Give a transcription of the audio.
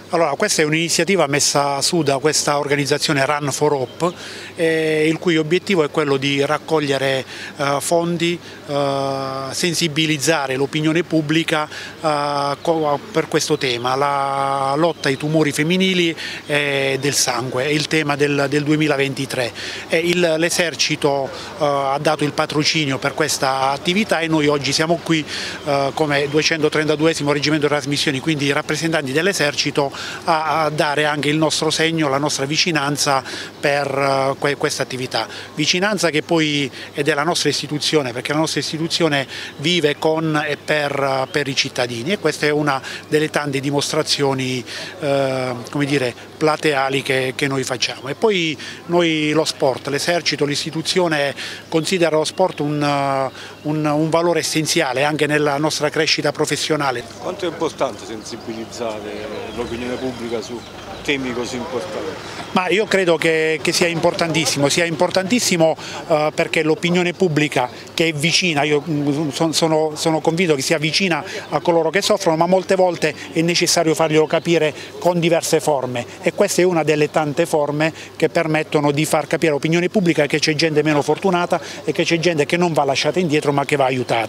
Allora, questa è un'iniziativa messa su da questa organizzazione Run for Hope, il cui obiettivo è quello di raccogliere fondi, sensibilizzare l'opinione pubblica per questo tema, la lotta ai tumori femminili del sangue, è il tema del 2023. L'esercito ha dato il patrocinio per questa attività e noi oggi siamo qui come 232esimo reggimento di trasmissioni, quindi rappresentanti dell'esercito, a dare anche il nostro segno, la nostra vicinanza per questa attività. Vicinanza che poi è della nostra istituzione, perché la nostra istituzione vive con e per i cittadini, e questa è una delle tante dimostrazioni come dire, plateali che noi facciamo. E poi noi lo sport, l'esercito, l'istituzione considera lo sport un valore essenziale anche nella nostra crescita professionale. Quanto è importante sensibilizzare l'opinione pubblica su temi così importanti? Ma io credo che sia importantissimo perché l'opinione pubblica che è vicina, io sono convinto che sia vicina a coloro che soffrono, ma molte volte è necessario farglielo capire con diverse forme, e questa è una delle tante forme che permettono di far capire all'opinione pubblica che c'è gente meno fortunata e che c'è gente che non va lasciata indietro ma che va aiutata.